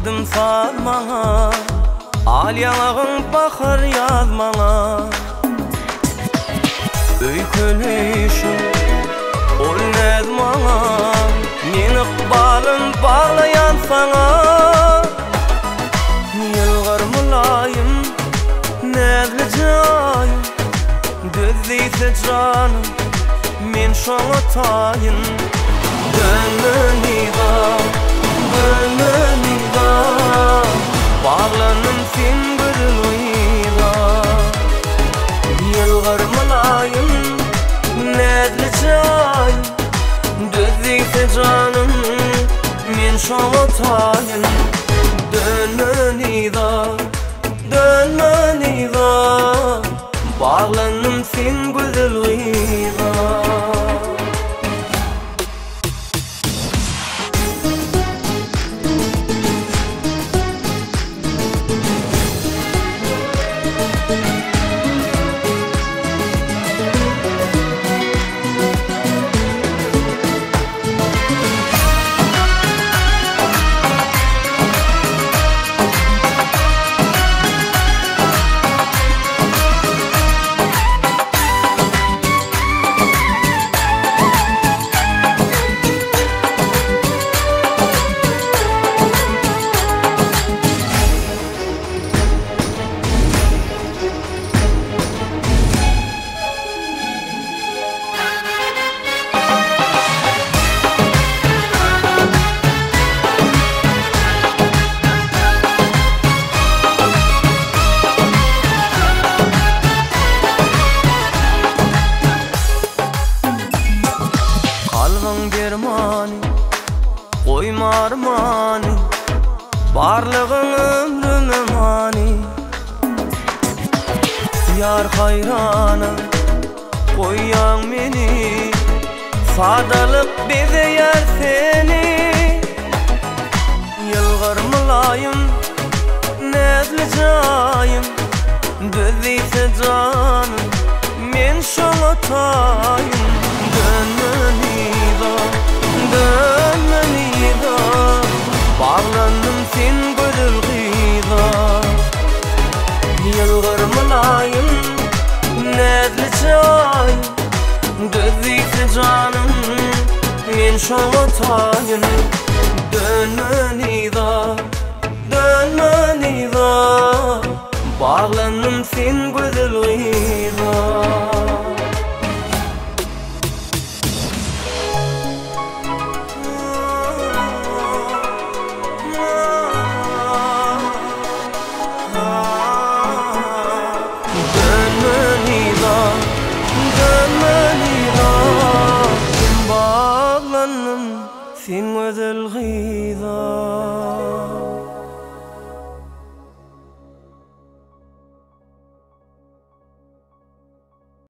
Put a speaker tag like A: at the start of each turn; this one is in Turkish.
A: Aydım sarmana, al yanağın bakır yazmana. Öykünüşüm ol nezmana, men iqbalın bağlayan sana. Yılgır mulayim, nezli cayım, düzdeyse canım, men şoňa taýyn. Gönlünida, gönlünida, bağlanım sen gözünüida. Yılgır mulayim, nezli cayım, düzdeyse canım, men şoňa taýyn. Dönmenida, dönmenida, bağlanım sen güzelliğine. Dermani, koyma armani, barlığın ömrüme mani. Yar hayrana, koyan meni, sadalık bezeyer seni. Yılgır mulayim, nezli cayım, düzdeyse canım, men şoňa taýyn. Dönmenida, dönmenida, bağlandım sen gözülgida. Yılgır mulayim, nezli cayım, düzdeyse canım, men şoňa taýyn. Dönmenida, dönmenida, bağlandım sen gözülgida.